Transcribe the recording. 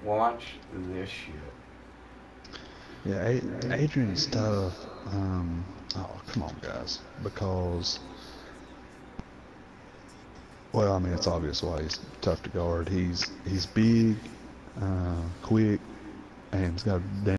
Watch this shit. Yeah, Adrian's tough. Oh, come on, guys. Because, well, I mean, it's obvious why he's tough to guard. He's big, quick, and he's got a